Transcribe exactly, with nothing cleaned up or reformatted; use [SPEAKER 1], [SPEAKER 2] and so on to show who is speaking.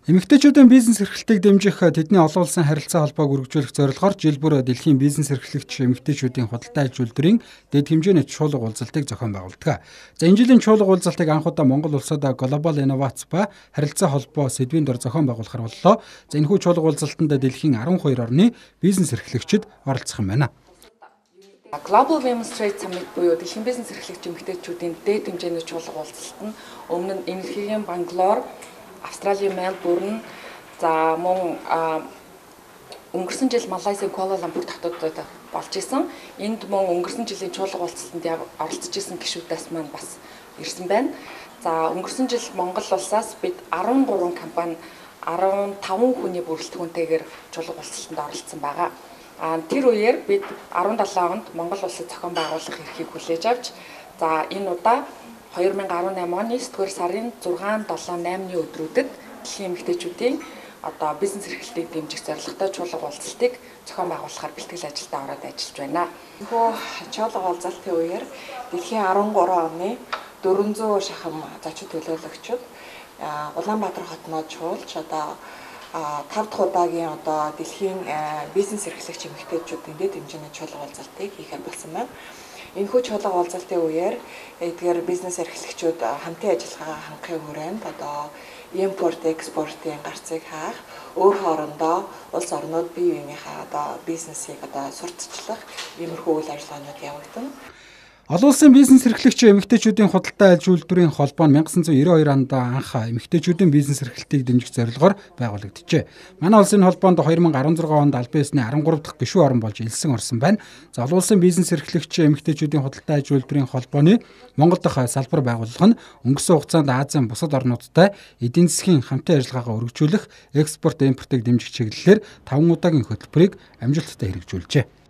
[SPEAKER 1] Эмэгтэйчүүдийн бизнес эрхлэлтийг дэмжих тэдний олон улсын харилцаа холбоог үргэлжлүүлэх зорилгоор жил бүр дэлхийн бизнес эрхлэгч эмэгтэйчүүдийн худалдаа аж үйлдвэрийн дэд хэмжээний чуулга уулзалтыг зохион байгуулдаг. За энэ жилийн чуулга уулзалтыг анх удаа Монгол улсад Global Innovaц ба харилцаа холбоо сэдвийн дор зохион байгуулахар боллоо. За энэхүү чуулга уулзалтанд дэлхийн арван хоёр орны бизнес эрхлэгчид оролцох юм байна.
[SPEAKER 2] Global Women's Trade Summit буюу дэлхийн бизнес эрхлэгч эмэгтэйчүүдийн дэд хэмжээний чуулга уулзалт нь өмнө нь Энергийн Бангалор, Австралийн Мельбурн, за мөн өнгөрсөн жил Малайзийн Куала Лумпур хотод болж исэн. Энд мөн өнгөрсөн жилийн чуулга уулзалтанд оролцож исэн гишүүдээс маань бас ирсэн байна. За өнгөрсөн жил Монгол улсаас бид арван гурван компани арван таван хүний бүрэлдэхүүнтэйгээр чуулга уулзалтанд оролцсон байгаа. А тэр үеэр бид арван долоо онд Монгол улсад зохион байгуулах эрхийг хүлээж авч, за энэ удаа хоёр мянган арван наймын оны нэгдүгээр сарын зургаан, долоон, наймны өдрүүдэд дэлхийн эмэгтэйчүүдийн одоо бизнес эрхлэлтийг дэмжих зорилготой чуулга уулзалтыг зохион байгуулахаар бэлтгэл ажилдаа ороод ажиллаж байна.
[SPEAKER 3] Энэхүү чуулга уулзалтын үеэр дэлхийн арван гурван оны дөрвөн зуун шахам зочин төлөөлөгчид Улаанбаатар хотноо чуулж одоо тав дахь удаагийн одоо дэлхийн бизнес эрхлэгч эмэгтэйчүүдийн дэд хэмжээний чуулга уулзалтыг хийхэд болсон байна. Энэхүү чуулга уулзалтын үеэр эдгээр бизнес эрхлэгчид хамтын ажиллагаагаа хангахын хүрээнд одоо импорт, экспортын гарцыг хаах, өөр хоорондоо улс орнууд бие биенийхээ одоо бизнесийг одоо сурталчлах иймэрхүү үйл ажиллагаанууд явагдана.
[SPEAKER 1] Олон улсын бизнес эрхлэгч эмэгтэйчүүдийн худалдаа аж үйлдвэрийн холбоо нь 천구၉хоёр онд анх эмэгтэйчүүдийн бизнес эрхлэлтийг дэмжих зорилгоор байгуулагджээ. Манай улсын холбоонд хоёр мянган арван зургаан онд албан ёсны арван гурав дахь гишүүн орон болж элсэн орсон байна. За олон улсын бизнес эрхлэгч эмэгтэйчүүдийн худалдаа аж үйлдвэрийн холбооны Монгол дахь салбар байгууллага нь өнгөрсөн хугацаанд Азийн бусад орнуудтай эдийн засгийн хамтын ажиллагаагаа өргөжүүлэх, экспорт, импортыг дэмжих чиглэлээр таван удаагийн хөтөлбөрийг амжилттай хэрэгжүүлжээ.